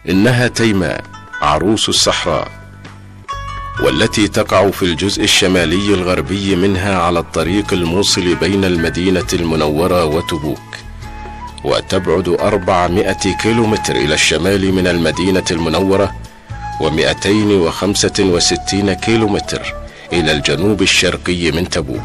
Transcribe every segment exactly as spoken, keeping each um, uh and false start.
إنها تيماء عروس الصحراء، والتي تقع في الجزء الشمالي الغربي منها على الطريق الموصل بين المدينة المنورة وتبوك، وتبعد أربعمائة كيلومتر إلى الشمال من المدينة المنورة ومئتين وخمسة وستين كيلومتر إلى الجنوب الشرقي من تبوك.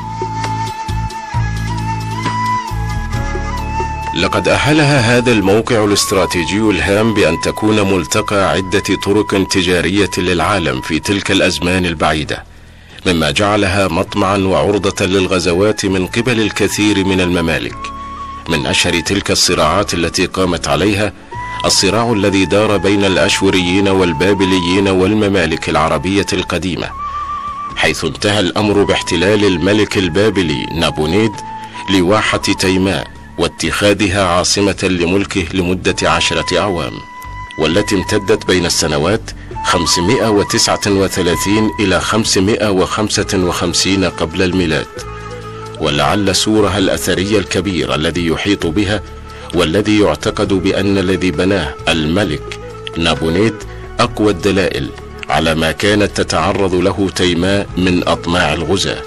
لقد أهلها هذا الموقع الاستراتيجي الهام بأن تكون ملتقى عدة طرق تجارية للعالم في تلك الأزمان البعيدة، مما جعلها مطمعا وعرضة للغزوات من قبل الكثير من الممالك. من أشهر تلك الصراعات التي قامت عليها الصراع الذي دار بين الأشوريين والبابليين والممالك العربية القديمة، حيث انتهى الأمر باحتلال الملك البابلي نابونيد لواحة تيماء واتخاذها عاصمة لملكه لمدة عشرة أعوام، والتي امتدت بين السنوات خمسمائة وتسعة وثلاثين إلى خمسمائة وخمسة وخمسين قبل الميلاد. ولعل سورها الأثري الكبير الذي يحيط بها، والذي يعتقد بأن الذي بناه الملك نابونيد، أقوى الدلائل على ما كانت تتعرض له تيماء من أطماع الغزاة.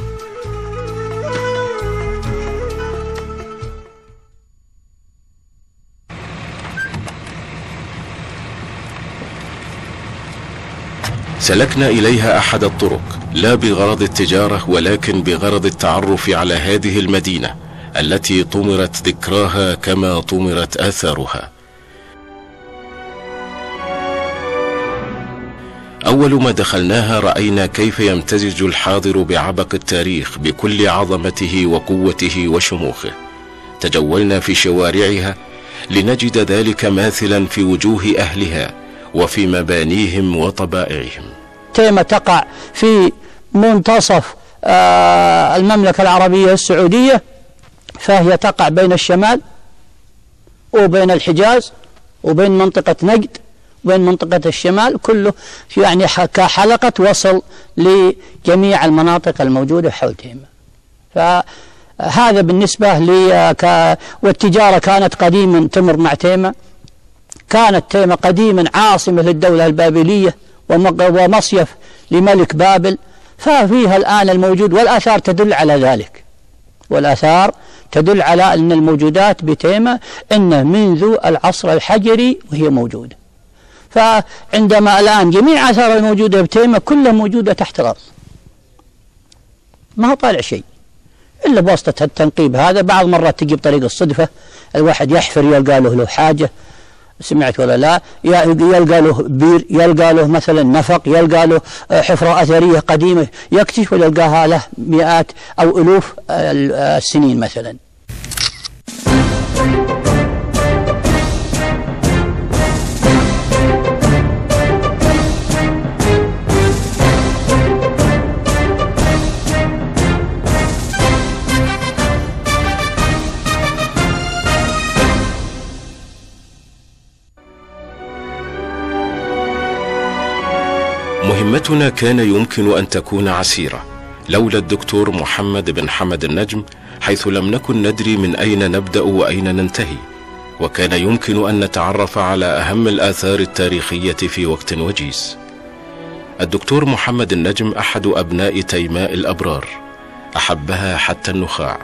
سلكنا إليها أحد الطرق، لا بغرض التجارة ولكن بغرض التعرف على هذه المدينة التي طمرت ذكراها كما طمرت آثارها. أول ما دخلناها رأينا كيف يمتزج الحاضر بعبق التاريخ بكل عظمته وقوته وشموخه. تجولنا في شوارعها لنجد ذلك ماثلا في وجوه أهلها وفي مبانيهم وطبائعهم. تيماء تقع في منتصف المملكة العربية السعودية، فهي تقع بين الشمال وبين الحجاز وبين منطقة نجد وبين منطقة الشمال، كله يعني كحلقة وصل لجميع المناطق الموجودة حول تيماء. فهذا بالنسبة لي. والتجارة كانت قديما تمر مع تيماء. كانت تيماء قديما عاصمة للدولة البابلية ومصيف لملك بابل، ففيها الآن الموجود، والآثار تدل على ذلك. والآثار تدل على أن الموجودات بتيماء إن منذ العصر الحجري وهي موجودة. فعندما الآن جميع آثار الموجودة بتيماء كلها موجودة تحت الأرض، ما هو طالع شيء إلا بواسطة التنقيب هذا. بعض مرات تجي بطريق الصدفة، الواحد يحفر يلقى له له حاجة، سمعت ولا لا، يلقى له بير، يلقى له مثلا نفق، يلقى له حفرة أثرية قديمة يكتشف ويلقاها له مئات أو ألوف السنين مثلا. مهمتنا كان يمكن أن تكون عسيرة لولا الدكتور محمد بن حمد النجم، حيث لم نكن ندري من أين نبدأ وأين ننتهي، وكان يمكن أن نتعرف على أهم الآثار التاريخية في وقت وجيز. الدكتور محمد النجم أحد أبناء تيماء الأبرار، أحبها حتى النخاع،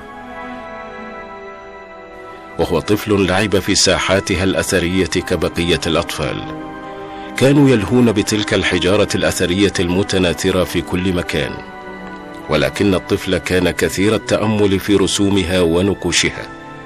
وهو طفل لعب في ساحاتها الأثرية كبقية الأطفال. كانوا يلهون بتلك الحجارة الأثرية المتناثرة في كل مكان، ولكن الطفل كان كثير التأمل في رسومها ونقوشها.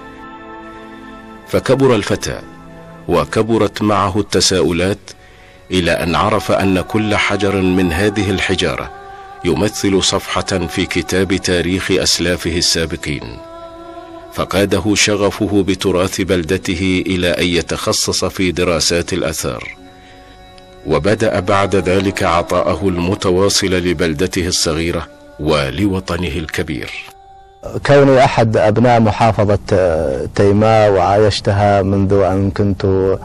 فكبر الفتى وكبرت معه التساؤلات، إلى أن عرف أن كل حجر من هذه الحجارة يمثل صفحة في كتاب تاريخ أسلافه السابقين. فقاده شغفه بتراث بلدته إلى أن يتخصص في دراسات الآثار، وبدأ بعد ذلك عطاءه المتواصل لبلدته الصغيرة ولوطنه الكبير. كوني أحد أبناء محافظة تيماء وعايشتها منذ أن كنت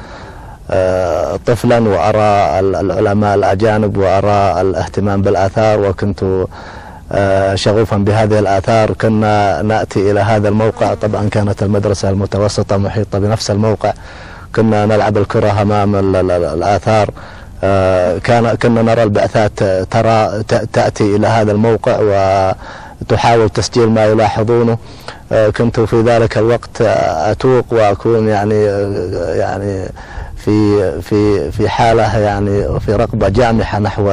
طفلا، وأرى العلماء الأجانب وأرى الاهتمام بالآثار، وكنت شغوفا بهذه الآثار، كنا نأتي إلى هذا الموقع. طبعا كانت المدرسة المتوسطة محيطة بنفس الموقع، كنا نلعب الكرة أمام الآثار. كان كنا نرى البعثات ترى تأتي إلى هذا الموقع وتحاول تسجيل ما يلاحظونه. كنت في ذلك الوقت أتوق وأكون يعني يعني في في في حالة يعني في رغبة جامحة نحو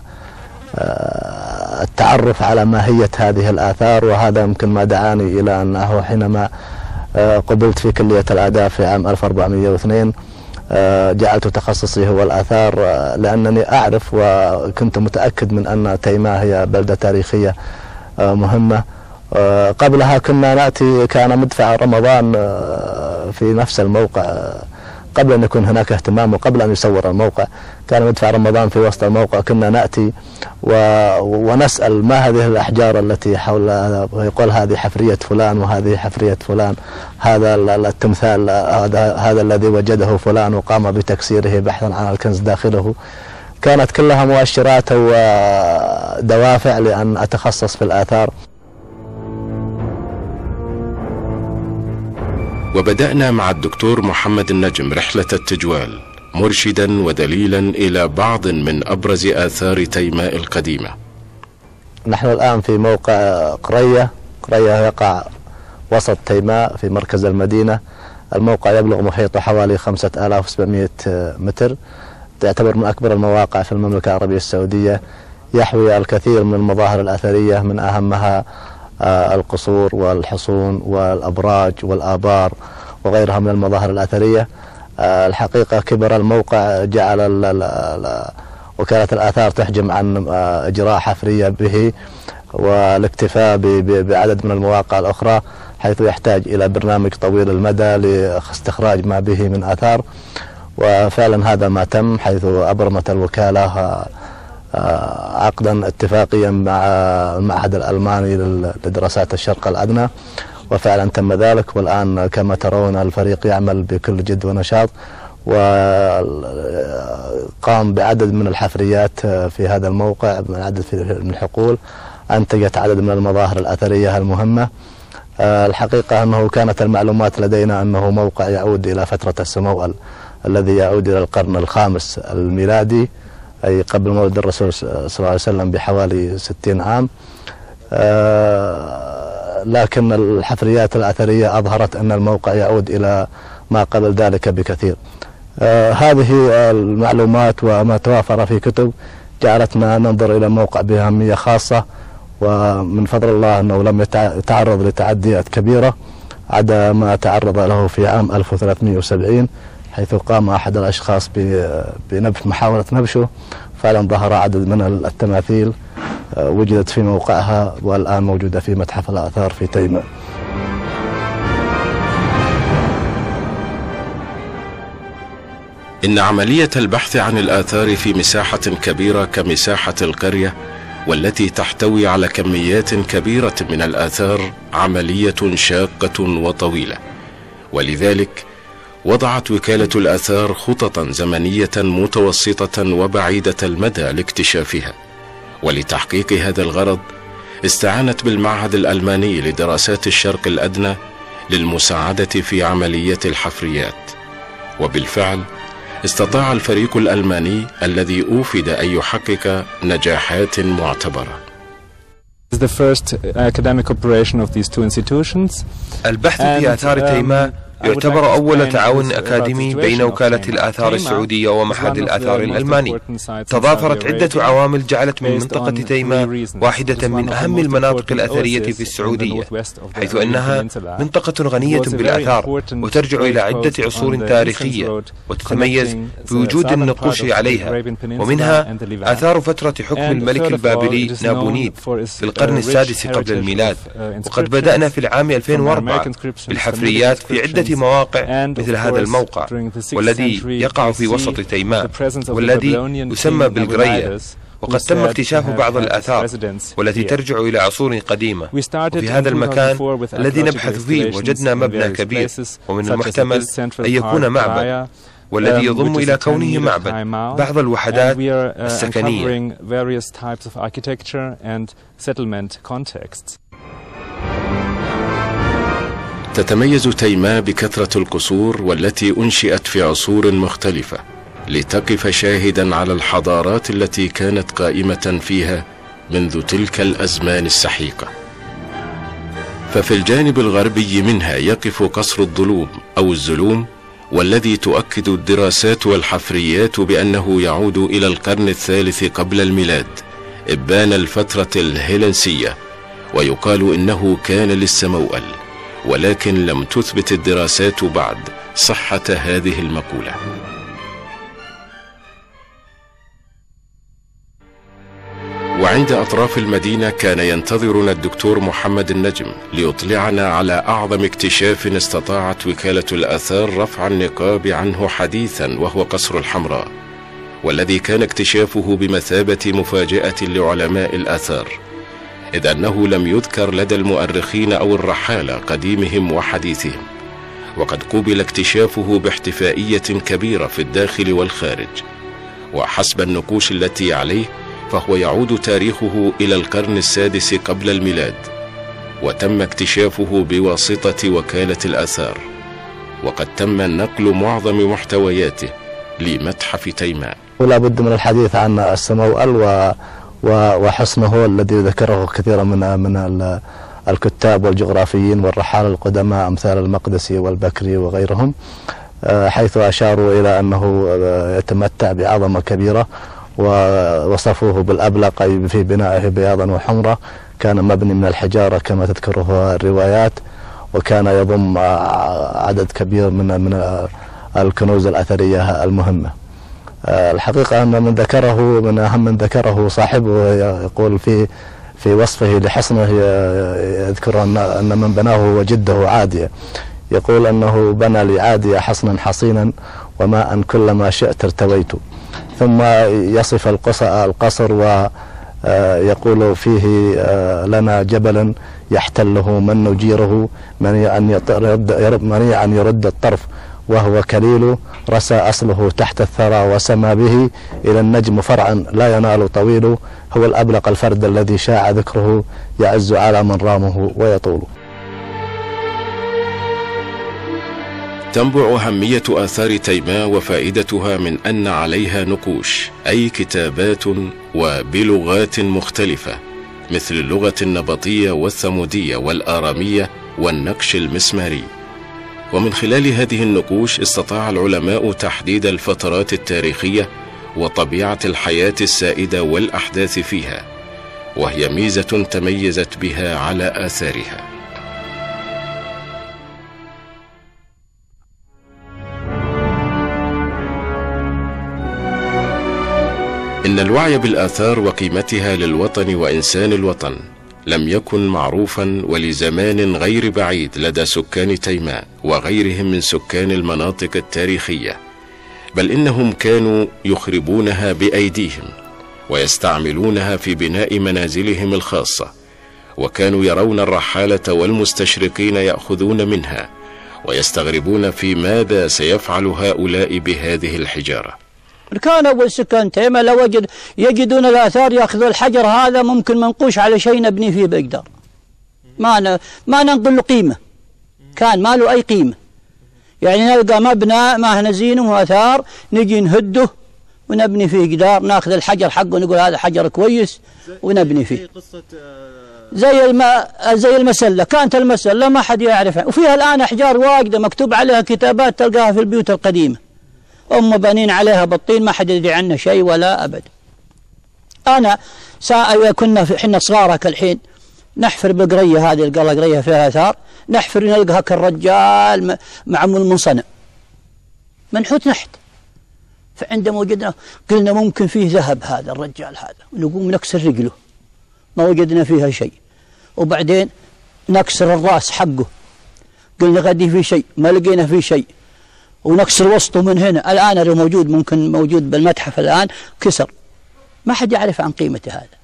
التعرف على ماهية هذه الآثار، وهذا يمكن ما دعاني إلى أنه حينما قبلت في كلية الآداب في عام ألف وأربعمئة واثنين جعلت تخصصي هو الآثار، لأنني أعرف وكنت متأكد من أن تيماء هي بلدة تاريخية مهمة. قبلها كنا نأتي، كان مدفع رمضان في نفس الموقع قبل أن يكون هناك اهتمام وقبل أن يصور الموقع، كان مدفع رمضان في وسط الموقع. كنا نأتي و... ونسأل ما هذه الأحجار التي حول، يقول هذه حفرية فلان وهذه حفرية فلان، هذا التمثال هذا, هذا الذي وجده فلان وقام بتكسيره بحثا عن الكنز داخله. كانت كلها مؤشرات ودوافع لأن أتخصص في الآثار. وبدأنا مع الدكتور محمد النجم رحلة التجوال مرشدا ودليلا إلى بعض من أبرز آثار تيماء القديمة. نحن الآن في موقع قرية، قرية يقع وسط تيماء في مركز المدينة. الموقع يبلغ محيطه حوالي خمسة آلاف وسبعمئة متر، تعتبر من أكبر المواقع في المملكة العربية السعودية، يحوي الكثير من المظاهر الأثرية، من أهمها القصور والحصون والأبراج والآبار وغيرها من المظاهر الأثرية. الحقيقة كبر الموقع جعل وكالة الآثار تحجم عن إجراء حفرية به والاكتفاء بعدد من المواقع الأخرى، حيث يحتاج إلى برنامج طويل المدى لاستخراج ما به من آثار. وفعلا هذا ما تم، حيث أبرمت الوكالة عقدا اتفاقيا مع المعهد الألماني لدراسات الشرق الأدنى، وفعلا تم ذلك. والآن كما ترون الفريق يعمل بكل جد ونشاط، وقام بعدد من الحفريات في هذا الموقع من عدد من الحقول، أنتجت عدد من المظاهر الأثرية المهمة. الحقيقة أنه كانت المعلومات لدينا أنه موقع يعود إلى فترة السموأل الذي يعود إلى القرن الخامس الميلادي، أي قبل مولد الرسول صلى الله عليه وسلم بحوالي ستين عام. لكن الحفريات الأثرية أظهرت أن الموقع يعود إلى ما قبل ذلك بكثير. هذه المعلومات وما توافر في كتب جعلتنا ننظر إلى الموقع بأهمية خاصة، ومن فضل الله أنه لم يتعرض لتعديات كبيرة عدا ما تعرض له في عام ألف وثلاثمئة وسبعين، حيث قام أحد الأشخاص بنبش محاولة نبشه. فعلا ظهر عدد من التماثيل وجدت في موقعها، والآن موجودة في متحف الآثار في تيماء. إن عملية البحث عن الآثار في مساحة كبيرة كمساحة القرية والتي تحتوي على كميات كبيرة من الآثار عملية شاقة وطويلة، ولذلك وضعت وكالة الآثار خططا زمنية متوسطة وبعيدة المدى لاكتشافها. ولتحقيق هذا الغرض استعانت بالمعهد الألماني لدراسات الشرق الأدنى للمساعدة في عملية الحفريات. وبالفعل استطاع الفريق الألماني الذي أوفد أن يحقق نجاحات معتبرة. البحث في آثار تيماء يعتبر أول تعاون أكاديمي بين وكالة الآثار السعودية ومعهد الآثار الألماني. تضافرت عدة عوامل جعلت من منطقة تيماء واحدة من أهم المناطق الأثرية في السعودية، حيث أنها منطقة غنية بالآثار وترجع إلى عدة عصور تاريخية، وتتميز بوجود النقوش عليها، ومنها آثار فترة حكم الملك البابلي نابونيد في القرن السادس قبل الميلاد. وقد بدأنا في العام ألفين وأربعة بالحفريات في عدة مواقع مثل هذا الموقع، والذي يقع في وسط تيماء، والذي يسمى بالقرية. وقد تم اكتشاف بعض الآثار والتي ترجع إلى عصور قديمة. وفي هذا المكان الذي نبحث فيه وجدنا مبنى كبير، ومن المحتمل أن يكون معبد، والذي يضم إلى كونه معبد بعض الوحدات السكنية. تتميز تيماء بكثرة القصور والتي أنشئت في عصور مختلفة لتقف شاهدا على الحضارات التي كانت قائمة فيها منذ تلك الأزمان السحيقة. ففي الجانب الغربي منها يقف قصر الظلوم أو الزلوم، والذي تؤكد الدراسات والحفريات بأنه يعود إلى القرن الثالث قبل الميلاد إبان الفترة الهيلنسية، ويقال إنه كان للسموأل، ولكن لم تثبت الدراسات بعد صحة هذه المقولة. وعند أطراف المدينة كان ينتظرنا الدكتور محمد النجم ليطلعنا على أعظم اكتشاف استطاعت وكالة الآثار رفع النقاب عنه حديثا، وهو قصر الحمراء، والذي كان اكتشافه بمثابة مفاجأة لعلماء الآثار، إذ أنه لم يذكر لدى المؤرخين أو الرحالة قديمهم وحديثهم، وقد قوبل اكتشافه باحتفائية كبيرة في الداخل والخارج. وحسب النقوش التي عليه فهو يعود تاريخه إلى القرن السادس قبل الميلاد، وتم اكتشافه بواسطة وكالة الآثار، وقد تم نقل معظم محتوياته لمتحف تيماء. ولا بد من الحديث عن السموأل و وحصنه الذي ذكره كثيرا من من الكتاب والجغرافيين والرحالة القدماء أمثال المقدسي والبكري وغيرهم، حيث أشاروا إلى أنه يتمتع بعظمة كبيرة، ووصفوه بالأبلق أي في بنائه بياضا وحمرة، كان مبني من الحجارة كما تذكره الروايات، وكان يضم عدد كبير من من الكنوز الأثرية المهمة. الحقيقة أن من ذكره من أهم من ذكره صاحبه يقول في في وصفه لحصنه، يذكر أن من بناه هو جده عادية، يقول أنه بنى لعادية حصنا حصينا وماء كلما شئت ارتويت، ثم يصف القصر ويقول فيه لنا جبلا يحتله من نجيره منيعا يرد, يرد الطرف وهو كليل، رسى أصله تحت الثرى وسما به إلى النجم فرعا لا ينال طويل، هو الأبلق الفرد الذي شاع ذكره يعز على من رامه ويطول. تنبع أهمية آثار تيماء وفائدتها من أن عليها نقوش أي كتابات وبلغات مختلفة، مثل اللغة النبطية والثمودية والآرامية والنقش المسماري. ومن خلال هذه النقوش استطاع العلماء تحديد الفترات التاريخية وطبيعة الحياة السائدة والأحداث فيها، وهي ميزة تميزت بها على آثارها. إن الوعي بالآثار وقيمتها للوطن وإنسان الوطن لم يكن معروفا ولزمان غير بعيد لدى سكان تيماء وغيرهم من سكان المناطق التاريخية، بل إنهم كانوا يخربونها بأيديهم ويستعملونها في بناء منازلهم الخاصة، وكانوا يرون الرحالة والمستشرقين يأخذون منها ويستغربون في ماذا سيفعل هؤلاء بهذه الحجارة. كان أول سكان تيماء لو وجد يجدون الآثار يأخذوا الحجر هذا ممكن منقوش على شيء نبني فيه بقدر، ما ن... ما ننقل له قيمة، كان ما له أي قيمة. يعني نلقى مبنى ما نزينه وآثار نجي نهده ونبني فيه جدار، ناخذ الحجر حقه ونقول هذا حجر كويس ونبني فيه. زي الم... زي المسلة، كانت المسلة ما حد يعرفها، وفيها الآن أحجار واجدة مكتوب عليها كتابات تلقاها في البيوت القديمة، أم بنين عليها بالطين ما حد يدري عنه شيء ولا أبد. أنا سا كنا في حنا صغارة كالحين نحفر بقرية، هذه القلة قرية فيها آثار، نحفر نلقاها كالرجال معمول من صنع منحوت نحت. فعندما وجدنا قلنا ممكن فيه ذهب هذا الرجال هذا، ونقوم نكسر رجله ما وجدنا فيها شيء، وبعدين نكسر الرأس حقه قلنا غادي فيه شيء ما لقينا فيه شيء، ونكسر وسطه من هنا. الآن موجود ممكن موجود بالمتحف الآن كسر، ما حد يعرف عن قيمته هذا.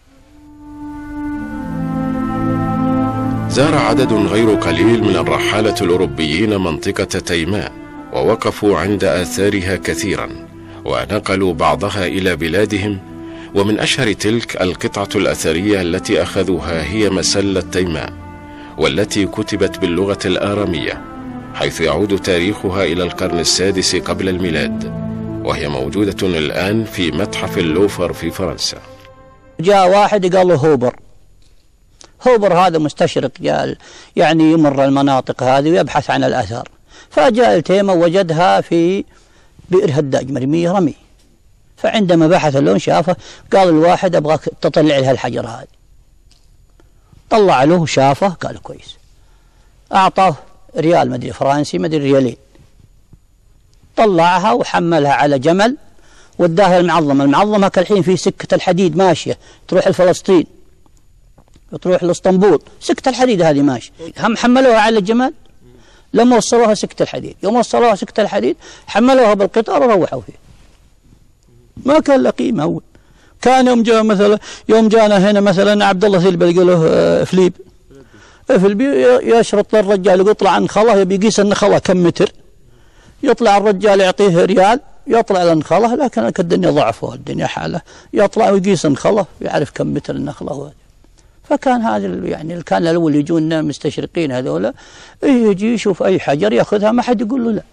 زار عدد غير قليل من الرحالة الأوروبيين منطقة تيماء ووقفوا عند آثارها كثيرا، ونقلوا بعضها إلى بلادهم، ومن أشهر تلك القطعة الأثرية التي أخذوها هي مسلة تيماء، والتي كتبت باللغة الآرامية، حيث يعود تاريخها إلى القرن السادس قبل الميلاد، وهي موجودة الآن في متحف اللوفر في فرنسا. جاء واحد قال له هوبر هوبر هذا مستشرق، جاء يعني يمر المناطق هذه ويبحث عن الآثار، فجاء التيمة وجدها في بئر هداج مرمية رمي، فعندما بحث اللون شافه قال الواحد أبغاك تطلع لها الحجر هذه، طلع له شافه قال كويس، أعطاه ريال مدري فرنسي مدري ريالين، طلعها وحملها على جمل وداها المعظمة. المعظمة كالحين في سكة الحديد ماشية تروح لفلسطين وتروح لاسطنبول، سكة الحديد هذه ماشية، هم حملوها على الجمل لما وصلوها سكة الحديد، يوم وصلوها سكة الحديد حملوها بالقطار وروحوا فيه، ما كان له قيمة. أول كان يوم جاء مثلا يوم جانا هنا مثلا عبد الله ثلبي يقوله فليب فليبي يشرط للرجال يطلع عن خله، يبي يقيس النخلة كم متر، يطلع الرجال يعطيه ريال يطلع النخلة، لكن الدنيا ضعف الدنيا حالة، يطلع ويقيس النخلة يعرف كم متر النخلة. فكان هذا يعني كان الأول يجون مستشرقين هذولا يجي يشوف أي حجر يأخذها ما حد يقول له لا.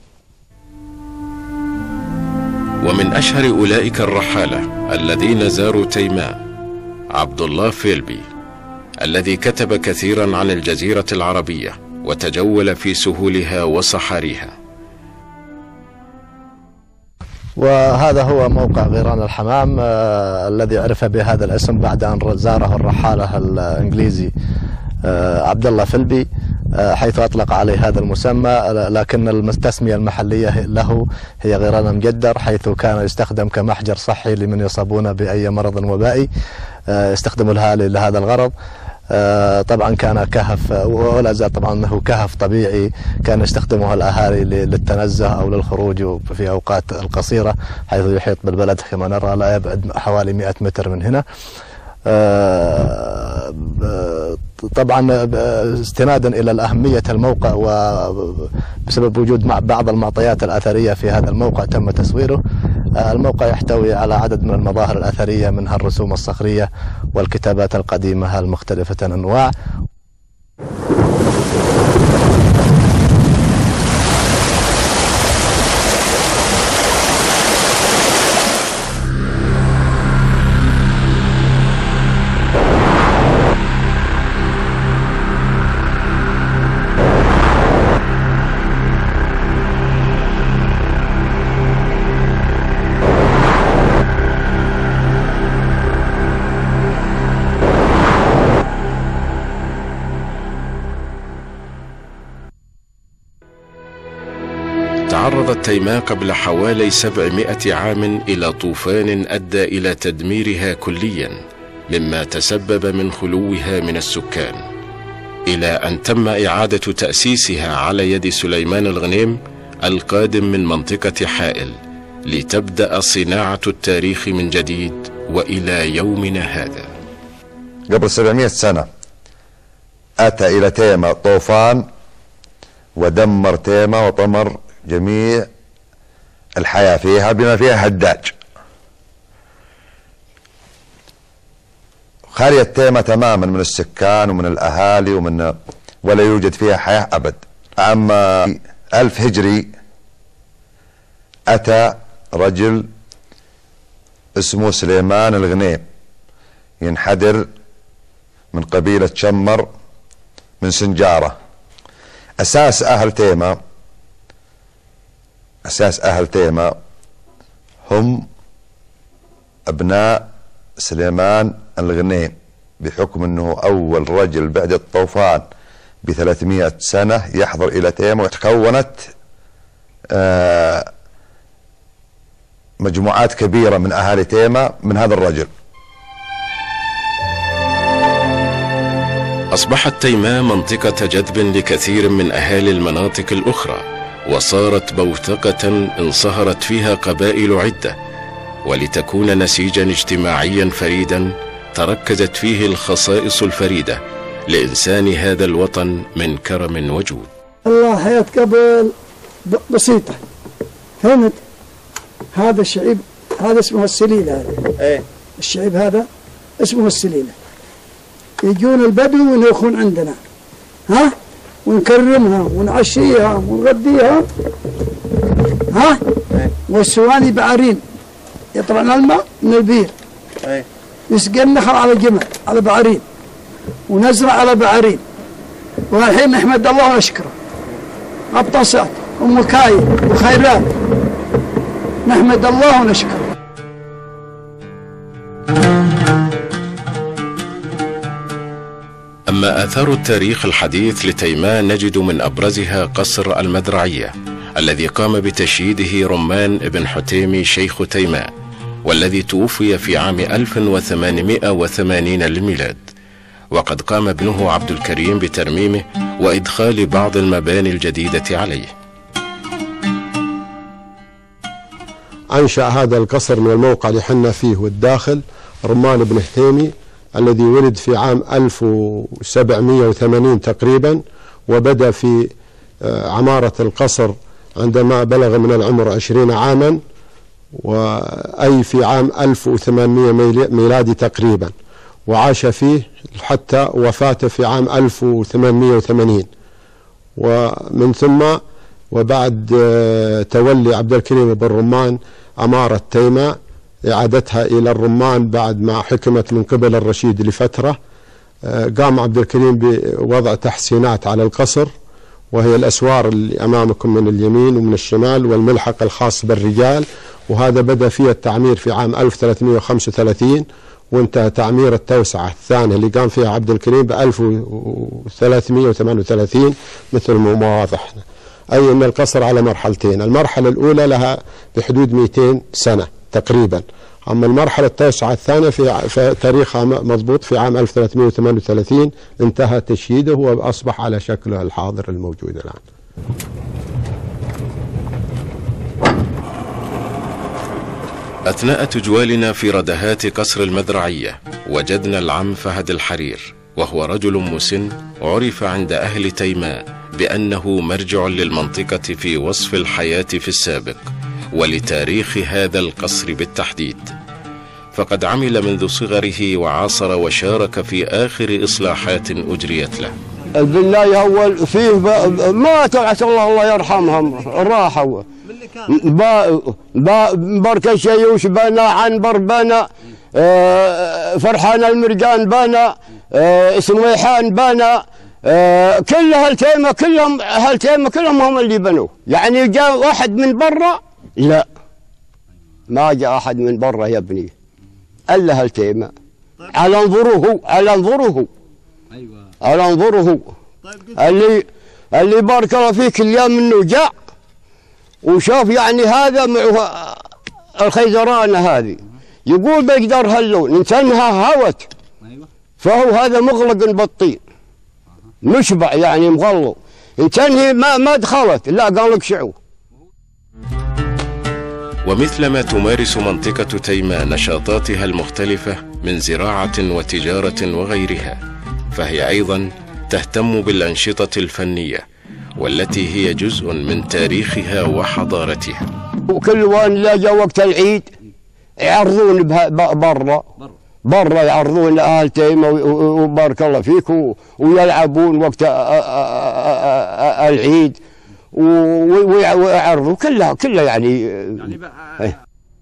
ومن أشهر أولئك الرحالة الذين زاروا تيماء عبد الله فيلبي، الذي كتب كثيرا عن الجزيرة العربية وتجول في سهولها وصحاريها. وهذا هو موقع غيران الحمام آه الذي عرف بهذا الاسم بعد أن زاره الرحالة الإنجليزي آه عبد الله فيلبي، آه حيث أطلق عليه هذا المسمى، لكن التسمية المحلية له هي غيران مجدر، حيث كان يستخدم كمحجر صحي لمن يصابون بأي مرض وبائي، آه يستخدم الأهالي لهذا الغرض. آه طبعا كان كهف، ولا زال طبعا انه كهف طبيعي كان يستخدمها الاهالي للتنزه او للخروج في اوقات القصيره، حيث يحيط بالبلد كما نرى لا يبعد حوالي مئة متر من هنا. آه طبعا استنادا الى الاهميه الموقع وبسبب وجود بعض المعطيات الاثريه في هذا الموقع تم تصويره. الموقع يحتوي على عدد من المظاهر الأثرية، منها الرسوم الصخرية والكتابات القديمة المختلفة الأنواع. تعرضت تيماء قبل حوالي سبعمائة عام إلى طوفان أدى إلى تدميرها كليا، مما تسبب من خلوها من السكان، إلى أن تم إعادة تأسيسها على يد سليمان الغنيم القادم من منطقة حائل، لتبدأ صناعة التاريخ من جديد وإلى يومنا هذا. قبل سبعمائة سنة أتى إلى تيماء طوفان ودمر تيماء وطمر جميع الحياة فيها بما فيها هداج. خالية تيماء تماما من السكان ومن الأهالي ومن ولا يوجد فيها حياة أبد. أما ألف هجري أتى رجل اسمه سليمان الغنيم ينحدر من قبيلة شمر من سنجارة. أساس أهل تيماء أساس أهل تيماء هم أبناء سليمان الغنيم، بحكم أنه أول رجل بعد الطوفان بثلاثمائة سنة يحضر إلى تيماء، وتكونت مجموعات كبيرة من أهالي تيماء من هذا الرجل. أصبحت تيماء منطقة جذب لكثير من أهالي المناطق الأخرى، وصارت بوتقة انصهرت فيها قبائل عدة، ولتكون نسيجا اجتماعيا فريدا تركزت فيه الخصائص الفريدة لإنسان هذا الوطن من كرم وجود. الله حياة قبل بسيطة، فهمت؟ هذا الشعيب هذا اسمه السليلة، هذا ايه الشعيب هذا اسمه السليلة. يجون البدو وينوخون عندنا ها ونكرمها ونعشيها ونغديها، ها والسواني بعرين يطلعنا الماء من البير، يسقي النخل على جمل على بعرين ونزرع على بعرين، والحين نحمد الله ونشكره. غطاسات ومكاين وخيرات نحمد الله ونشكره. أما آثار التاريخ الحديث لتيماء نجد من أبرزها قصر المدرعية الذي قام بتشييده رمان بن حتيمي شيخ تيماء، والذي توفي في عام ألف وثمانمائة وثمانين للميلاد، وقد قام ابنه عبد الكريم بترميمه وإدخال بعض المباني الجديدة عليه. أنشأ هذا القصر من الموقع اللي حنا فيه والداخل رمان بن حتيمي الذي ولد في عام ألف وسبعمائة وثمانين تقريبا، وبدأ في عمارة القصر عندما بلغ من العمر عشرين عاما، وأي في عام ألف وثمانمائة ميلادي تقريبا، وعاش فيه حتى وفاته في عام ألف وثمانمائة وثمانين. ومن ثم وبعد تولي عبد الكريم بن رمان عمارة تيماء إعادتها إلى الرمان بعد ما حكمت من قبل الرشيد لفترة، قام عبد الكريم بوضع تحسينات على القصر، وهي الأسوار اللي أمامكم من اليمين ومن الشمال والملحق الخاص بالرجال، وهذا بدأ فيه التعمير في عام ألف وثلاثمائة وخمسة وثلاثين، وانتهى تعمير التوسعة الثانية اللي قام فيها عبد الكريم ب ألف وثلاثمائة وثمانية وثلاثين مثل ما واضح. أي أن القصر على مرحلتين، المرحلة الأولى لها بحدود مئتين سنة تقريبا، أما المرحلة التوسعة الثانية في, في تاريخها مضبوط في عام ألف وثلاثمائة وثمانية وثلاثين انتهى تشييده وأصبح على شكله الحاضر الموجود الآن. أثناء تجوالنا في ردهات قصر المدرعية وجدنا العم فهد الحرير، وهو رجل مسن عرف عند أهل تيماء بأنه مرجع للمنطقة في وصف الحياة في السابق ولتاريخ هذا القصر بالتحديد، فقد عمل منذ صغره وعاصر وشارك في آخر إصلاحات أجريت له. البناية أول فيه مات عسى الله الله يرحمهم راحوا با با بركة شيوش بنا عنبر بنا اه فرحان المرجان بنا اه سميحان بنا اه كل هالتيمة كلهم هالتيمة كلهم هم اللي بنوا. يعني جاء واحد من برا؟ لا ما جاء أحد من برا يبني إلا هالتيمة. على انظره على انظره ايوه على انظره اللي اللي بارك الله فيك اليوم انه جاء وشاف يعني هذا معه الخيزرانه هذه، يقول بيقدر هاللون انسانها هوت، فهو هذا مغلق بالطين مشبع يعني مغلو، انسان ما ما دخلت لا قال لك شعو. ومثلما تمارس منطقة تيماء نشاطاتها المختلفة من زراعة وتجارة وغيرها، فهي أيضا تهتم بالأنشطة الفنية والتي هي جزء من تاريخها وحضارتها. وكل وان لا جاء وقت العيد يعرضون برا برا يعرضون أهل تيماء وبارك الله فيك ويلعبون وقت العيد ويعرضوا كلها كلها يعني, يعني بقى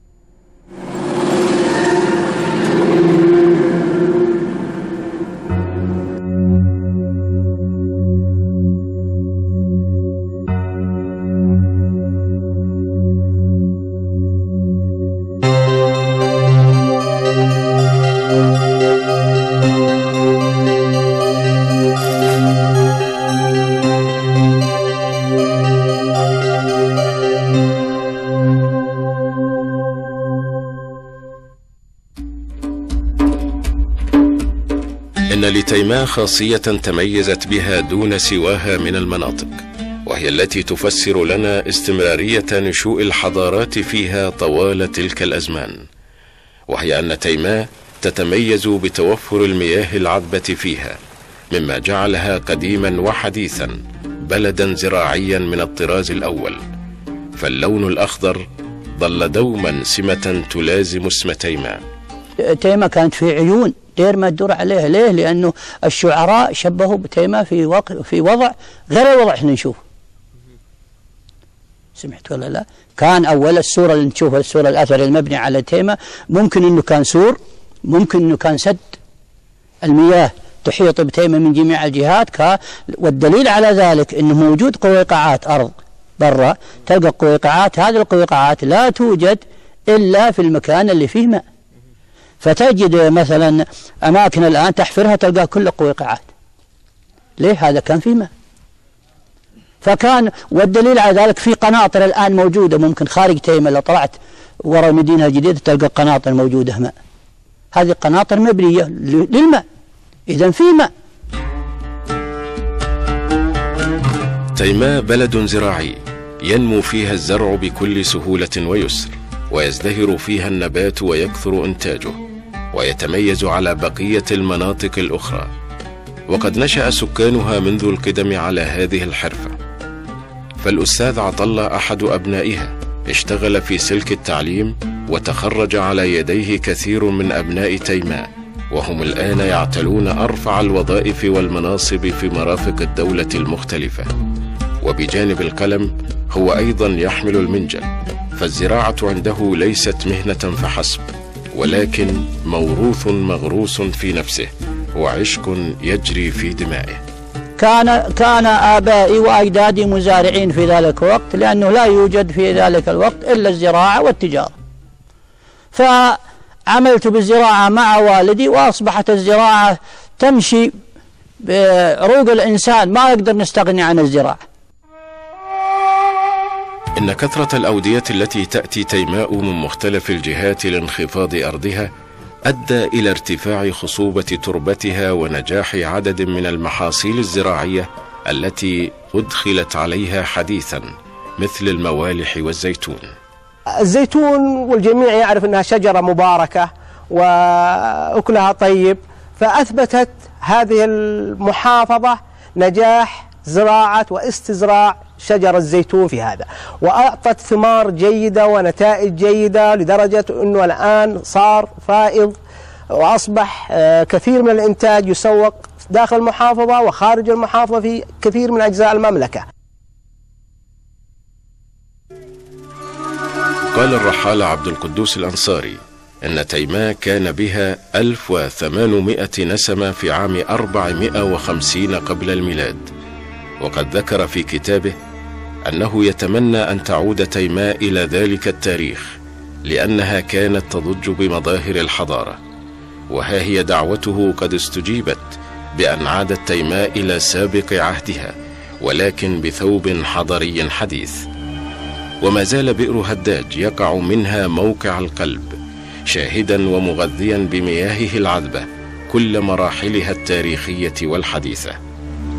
إن لتيماء خاصية تميزت بها دون سواها من المناطق، وهي التي تفسر لنا استمرارية نشوء الحضارات فيها طوال تلك الأزمان، وهي أن تيماء تتميز بتوفر المياه العذبة فيها، مما جعلها قديما وحديثا بلدا زراعيا من الطراز الأول، فاللون الأخضر ظل دوما سمة تلازم اسم تيماء. تيماء كانت في عيون دير ما تدور عليها. ليه؟ لأنه الشعراء شبهوا بتيمة في وق... في وضع غير الوضع احنا نشوفه. سمعت ولا لا؟ كان أول السورة اللي نشوفها السورة الأثر المبني على تيمة ممكن أنه كان سور، ممكن أنه كان سد المياه تحيط بتيمة من جميع الجهات ك... والدليل على ذلك أنه موجود قويقعات أرض برا، تلقى قويقعات، هذه القويقعات لا توجد إلا في المكان اللي فيه ماء. فتجد مثلا أماكن الآن تحفرها تلقى كل قويقعات. ليه؟ هذا كان فيه ماء. فكان والدليل على ذلك في قناطر الآن موجودة ممكن خارج تيمة، لو طلعت وراء المدينة الجديدة تلقى قناطر موجودة ماء. هذه قناطر مبنية للماء، إذن في ماء. تيماء بلد زراعي ينمو فيها الزرع بكل سهولة ويسر، ويزدهر فيها النبات ويكثر إنتاجه، ويتميز على بقية المناطق الأخرى. وقد نشأ سكانها منذ القدم على هذه الحرفة. فالأستاذ عطلة أحد أبنائها، اشتغل في سلك التعليم وتخرج على يديه كثير من أبناء تيماء، وهم الآن يعتلون أرفع الوظائف والمناصب في مرافق الدولة المختلفة. وبجانب القلم هو أيضا يحمل المنجل، فالزراعة عنده ليست مهنة فحسب، ولكن موروث مغروس في نفسه وعشق يجري في دمائه. كان كان آبائي وأجدادي مزارعين في ذلك الوقت، لأنه لا يوجد في ذلك الوقت إلا الزراعة والتجارة. فعملت بالزراعة مع والدي، وأصبحت الزراعة تمشي بعروق الإنسان، ما يقدر نستغني عن الزراعة. إن كثرة الأودية التي تأتي تيماء من مختلف الجهات لانخفاض أرضها أدى إلى ارتفاع خصوبة تربتها ونجاح عدد من المحاصيل الزراعية التي أدخلت عليها حديثا، مثل الموالح والزيتون. الزيتون والجميع يعرف أنها شجرة مباركة وأكلها طيب، فأثبتت هذه المحافظة نجاح زراعة واستزراع شجر الزيتون في هذا، وأعطت ثمار جيدة ونتائج جيدة، لدرجة أنه الآن صار فائض، وأصبح كثير من الإنتاج يسوق داخل المحافظة وخارج المحافظة في كثير من أجزاء المملكة. قال الرحالة عبد القدوس الأنصاري إن تيماء كان بها ألف وثمانمائة نسمة في عام أربعمائة وخمسين قبل الميلاد. وقد ذكر في كتابه أنه يتمنى أن تعود تيماء إلى ذلك التاريخ، لأنها كانت تضج بمظاهر الحضارة. وها هي دعوته قد استجيبت، بأن عادت تيماء إلى سابق عهدها، ولكن بثوب حضري حديث. وما زال بئر هداج يقع منها موقع القلب، شاهدا ومغذيا بمياهه العذبة كل مراحلها التاريخية والحديثة.